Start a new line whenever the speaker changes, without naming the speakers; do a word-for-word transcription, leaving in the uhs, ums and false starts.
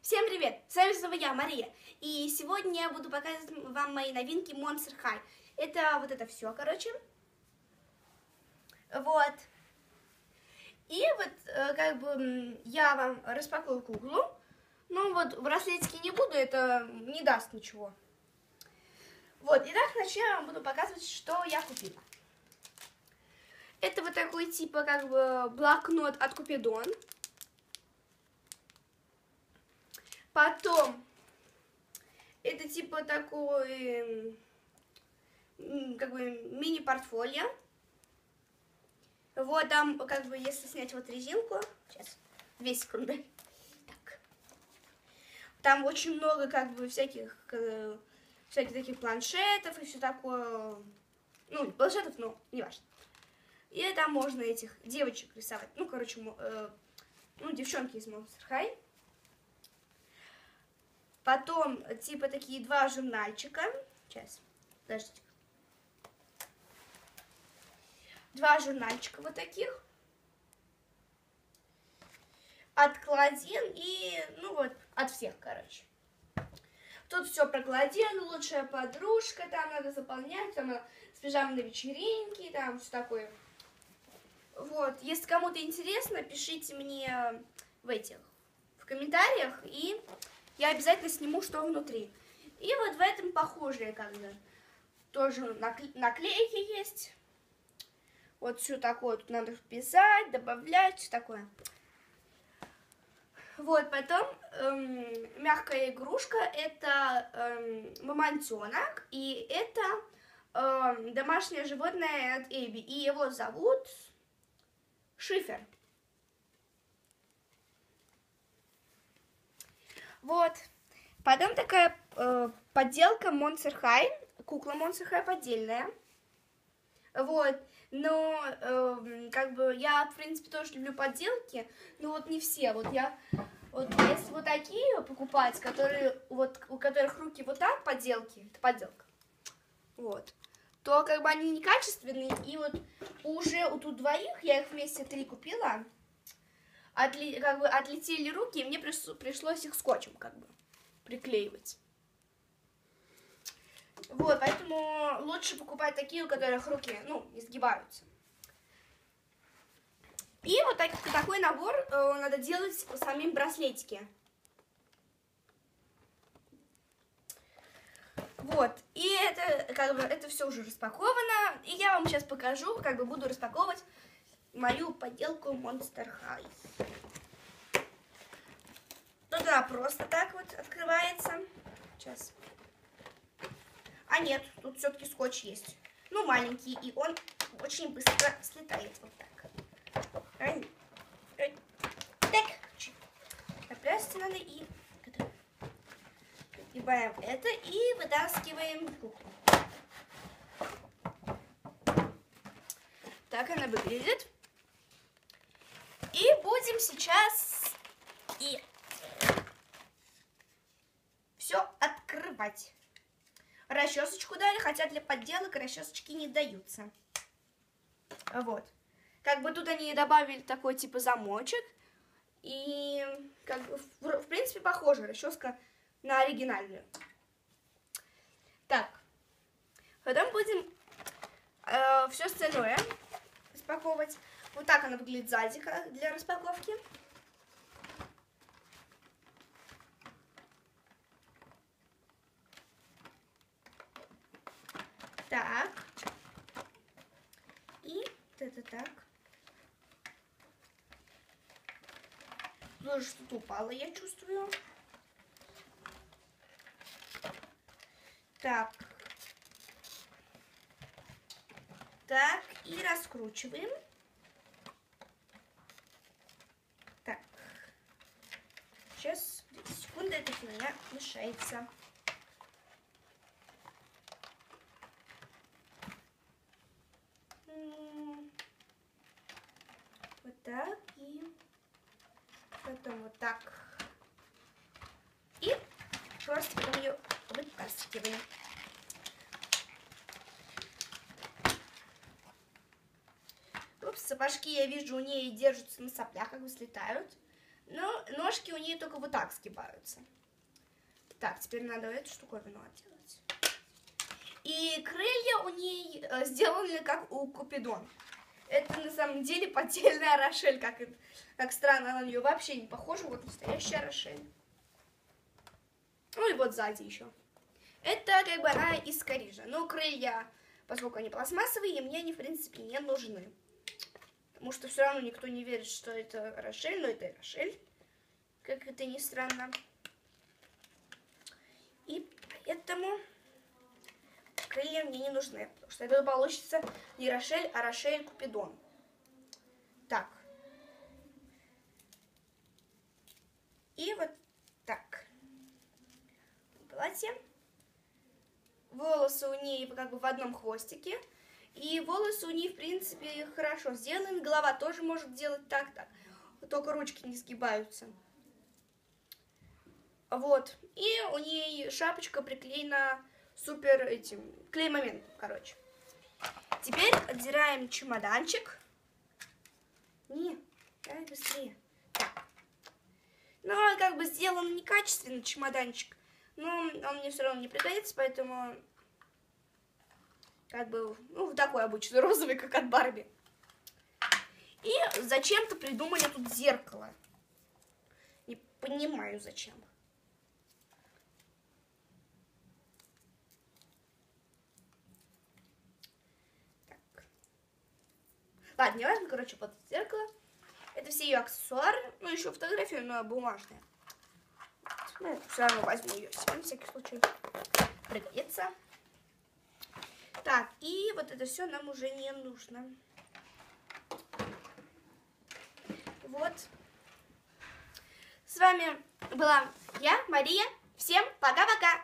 Всем привет! С вами снова я, Мария. И сегодня я буду показывать вам мои новинки Monster High. Это вот это все, короче. Вот. И вот, как бы, я вам распакую куклу. Ну вот, браслетики не буду, это не даст ничего. Вот, итак, начну я вам буду показывать, что я купила. Это вот такой, типа, как бы, блокнот от Купидон. Потом, это типа такой, как бы, мини-портфолио. Вот там, как бы, если снять вот резинку, сейчас, две секунды. Так. Там очень много, как бы, всяких, всяких таких планшетов и все такое. Ну, планшетов, но не важно. И там можно этих девочек рисовать. Ну, короче, э, ну, девчонки из Monster High. Потом, типа, такие два журнальчика. Сейчас, подождите. Два журнальчика вот таких. От Клодин и, ну вот, от всех, короче. Тут все про Клодин, лучшая подружка, там надо заполнять, там с пижамой на вечеринке, там все такое. Вот, если кому-то интересно, пишите мне в этих, в комментариях, и я обязательно сниму, что внутри. И вот в этом похожие, как бы, тоже наклейки есть. Вот все такое, тут надо писать, добавлять, все такое. Вот, потом эм, мягкая игрушка, это эм, мамонтенок, и это эм, домашнее животное от Эбби, и его зовут Шифер. Вот, потом такая э, подделка Monster High, кукла Monster High поддельная. Вот, но, э, как бы, я, в принципе, тоже люблю подделки, но вот не все. Вот я, вот если вот такие покупать, которые, вот, у которых руки вот так, подделки, это подделка, вот, то, как бы, они некачественные, и вот уже у тут двоих, я их вместе три купила, отли, как бы, отлетели руки, и мне пришлось их скотчем, как бы, приклеивать. Вот, поэтому лучше покупать такие, у которых руки, ну, изгибаются. И вот так, такой набор э, надо делать в самим браслетике. Вот, и это, как бы, это все уже распаковано. И я вам сейчас покажу, как бы, буду распаковывать мою подделку Monster High. Тут она просто так вот открывается. Сейчас. А нет, тут все-таки скотч есть. Ну, маленький, и он очень быстро слетает. Вот так. Так. Напрячься надо и... Пригибаем это и вытаскиваем куклу. Так она выглядит. И будем сейчас и все открывать. Расчесочку дали, хотя для подделок расчесочки не даются. Вот. Как бы тут они добавили такой типа замочек. И как бы в, в принципе похожа расческа на оригинальную. Так. Потом будем э, все остальное распаковывать. Вот так она выглядит сзади для распаковки. Так. И это так. Тоже что-то упало, я чувствую. Так. Так, и раскручиваем. Так. Сейчас, секунду, это у меня мешается. Вот так, и потом вот так. И просто потом ее вытаскиваем. Упс, сапожки, я вижу, у нее держатся на соплях, как бы слетают. Но ножки у нее только вот так сгибаются. Так, теперь надо эту штуковину отделать. И крылья у ней сделаны как у Купидона. Это на самом деле поддельная Рошель, как, как странно, она на нее вообще не похожа. Вот настоящая Рошель. Ну и вот сзади еще. Это как бы она из Парижа. Но крылья, поскольку они пластмассовые, мне они в принципе не нужны. Потому что все равно никто не верит, что это Рошель, но это Рошель. Как это ни странно. И поэтому крылья мне не нужны. Потому что это получится не Рошель, а Рошель Купидон. Так. И вот так. Платье. Волосы у нее как бы в одном хвостике. И волосы у нее, в принципе, хорошо сделаны. Голова тоже может делать так-так. Только ручки не сгибаются. Вот. И у нее шапочка приклеена супер этим клей-моментом, короче. Теперь отдираем чемоданчик. Не, давай быстрее. Так. Ну, как бы сделан некачественный чемоданчик. Но он мне все равно не пригодится, поэтому как бы, ну, такой обычный розовый, как от Барби. И зачем-то придумали тут зеркало. Не понимаю, зачем. Так. Ладно, не важно, короче, вот зеркало. Это все ее аксессуары. Ну, еще фотография, но бумажная. Ну, все равно возьму ее себе, на всякий случай. Пригодится. Так, и вот это все нам уже не нужно. Вот. С вами была я, Мария. Всем пока-пока!